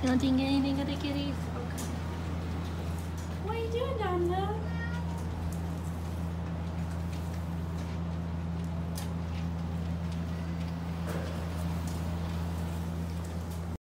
Don't think anything of the kitties? Okay. What are you doing, Domino?